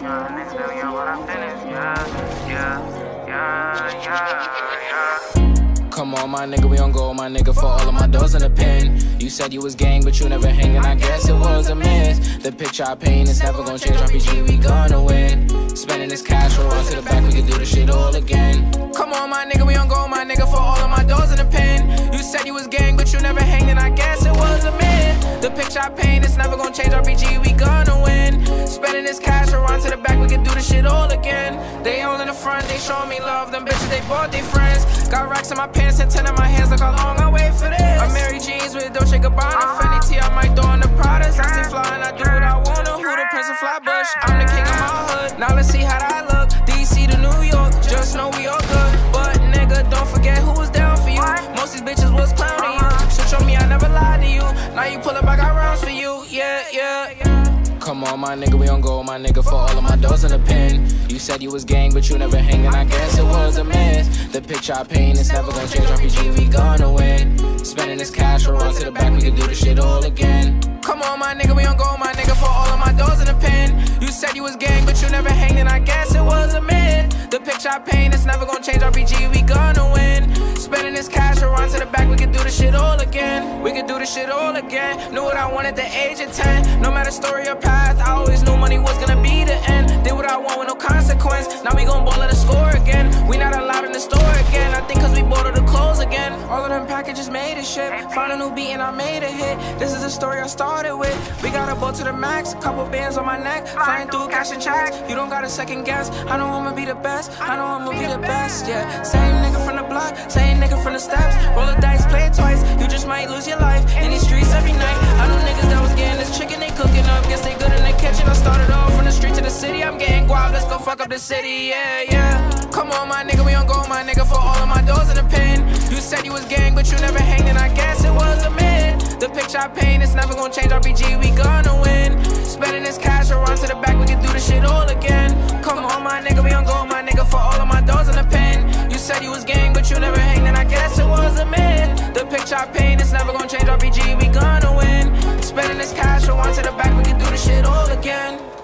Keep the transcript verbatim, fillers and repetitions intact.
Yeah, niggas tell me what I'm feeling. Yeah, yeah, yeah, yeah, yeah. Come on, my nigga, we on go, my nigga, for all of my doors in the pen. You said you was gang, but you never hangin', I guess it was a miss. The picture I paint is never gonna change, R P G, we gonna win. Spending this cash, roll on to the back, we can do this shit all again. Come on, my nigga, we on go, my nigga, for all of my doors in the pen. You said you was gang, but you never hangin', I guess it was a myth. The picture I paint is never gonna change, R P G, we gonna win. Spending this cash, roll on to the back, we can do this shit all again. They all in the front, they showing me love, them bitches, they bought their friends. Got racks in my pants and ten in my hands, look how long I wait for this. I'm Mary Jeans with Dolce Gabbana, Fendi T, I might throw on the Pradas. I stay fly and I do what I wanna, who the Prince of Flatbush? I'm the king of my hood, now let's see how that look. D C to New York, just know we all good. But nigga, don't forget who was down for you. Most these bitches was clowning you. Switch on me, I never lied to you. Now you pull up, I got rounds for you, yeah, yeah, yeah. Come on, my nigga, we on go, my nigga, for all of my doors in the pen. You said you was gang, but you never hangin', I guess it was a myth. The picture I paint is never gonna change, R P G, we gonna win. Spending this cash, roll on to the back, we can do this shit all again. Come on, my nigga, we on go, my nigga, for all of my doors in the pen. You said you was gang, but you never hangin', I guess it was a myth. The picture I paint is never gonna change, R P G, we gonna win. Spending this cash, roll on to the back, we can do this shit all again. We can do this shit all again. Knew what I wanted at the age of ten. No matter story or path, I always knew money was gonna be the end. Did what I want with no consequence. Now we gon' ball at the score again. We not allowed in the store again. I think cause we bought all the clothes again. All of them packages made a shit. Found a new beat and I made a hit. This is the story I started with. We got a boat to the max, couple bands on my neck, flying through cash and checks. You don't gotta second guess. I know I'ma be the best. I know I'ma be the best. Yeah, same nigga from the block, same nigga from the steps. Roll the dice, play it twice. You just might lose your life in these streets every night. I know niggas that was getting this chicken they cooking up. Guess they good in the kitchen. I started off from the street to the city. I'm getting guap. Let's go fuck up the city. Yeah, yeah. Come on, my nigga, we on go, my nigga, for all of my doors in the pen. You said you was gang, but you never hangin', I guess it was a myth. The picture I paint is never gonna change, R P G, we gonna win. Spending this cash, roll on to the back, we can do this shit all again. Come on, my nigga, we on go, my nigga, for all of my doors in the pen. You said you was gang, but you never hangin', I guess it was a myth. The picture I paint is never gonna change, R P G, we gonna win. Spending this cash, roll on to the back, we can do this shit all again.